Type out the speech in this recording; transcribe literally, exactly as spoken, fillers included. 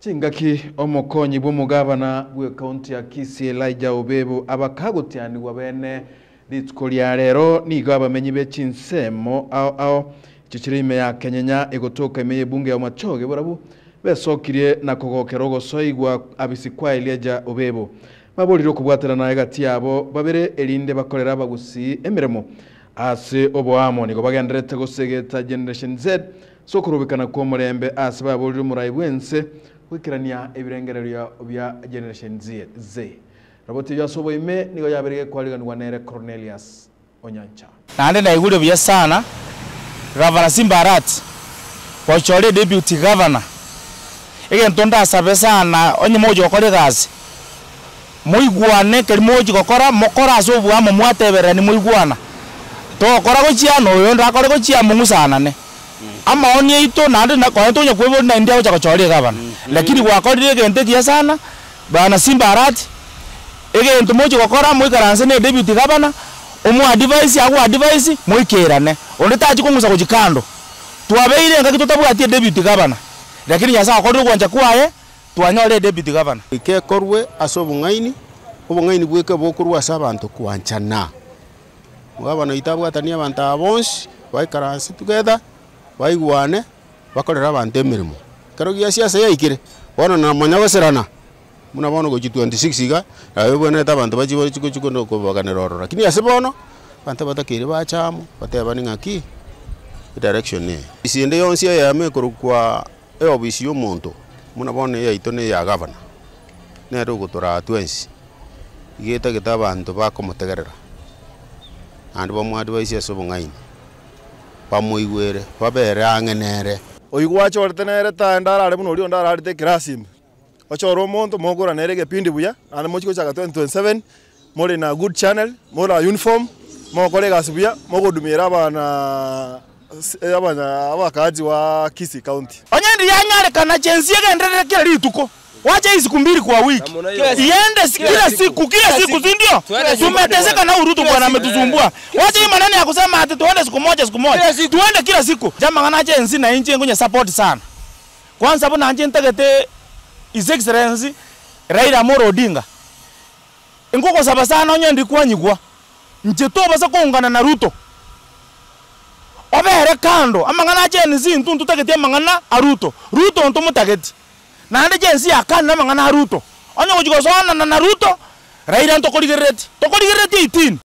Chingaki omokonyi bw'omugabana gwe county ya Kisii Elijah Obebo abakagutiani wabene litkolia rero nigo abamenyi bechinsemo ao ao chichirime ya Kenyanya egotoka imeye bunge ya Bomachoge Borabu besokirie na kogokero gosoigwa abisikwa Elijah Obebo baboliro kubwatera na hagati yabo babere elinde bakorera bagusi emiremo ase oboamo nigo bagendrete gosegeta generation Z so kurubikana ko murembe ase baboliro murayibwense wikirania ebirengerero bya generation Z roboti yasobo ime nigo yaberege kwaliganwa nere Cornelius Onyancha nande na iguro bya sana Governor Simbarat Bochole deputy governor ege ntonda sabe sana onye mojo kore gazi muigwane keri mojo gokora mokora aso bwa mwatebera ni muigwana to kora go chiano yo ndakore go chia mungu sana ne ama onye ito nande na kwa ntonye kwebo na ndia go chakachole governor lakini wakorire gente kia sana bana Simbarat ege nto mojo gokora muikaranse ne deputy governor omu advice agu advice muikerane ondetaji kungusa kujikando tuwabeire ngaki tutabwatie deputy governor lakini yasa akorire kwanja kwaye twanyole deputy governor ike korwe asobungaini obungaini bweke bokurwa sabantu kwanchana mugabana itabwatania abantu abonsi baikaranse together baigwane bakorera abantu emirimo karo gya siasa yaikire bono na monyagoserana muna bono go twenty-six iga ayo bone tabantu bachibo chiko chiko no kubaganiroro lakini ase bono bantu batakire bachamo bateba ningaki direction ne isinde yonsi ya mekoro kwa e obisi yomuntu muna bono ya itone ya governor ne ro gutora twenty igeta gitabantu bakomutegerera andi bamwe advice asobungaini bamuigwere babere angenere oyigwacho ortenere ta ndara ari muno rio ndara ari te krasim ochoro monto mogora nerege pindi buya ana mochiko chaka twenty twenty-seven mole na good channel mola uniform mo kolega sibuya mogodumira abana abana abakaji wa Kisii county onyendi yanyare kana chensie gendere kile lituko wacha hizi kumbili kwa wiki iende kila siku kila siku si ndio tumeteseka na urutu bwana ametusumbua wacha hii maneno ya kusema ati tuende siku moja siku moja tuende kila siku jamaa ngana chensi na inchi ngonya support sana kwanza bona anje ntegete His Excellency Raila Amolo Odinga ingoko saba sana onye ndikuwa nyigwa ncheto basa kuungana na Ruto obere kando amangana jeni zintu ntutegete amangana aruto Ruto nto mutageti na ande jensi akana amangana Ruto onye kujigosona na Ruto Raila nto koligereti to koligereti eighteen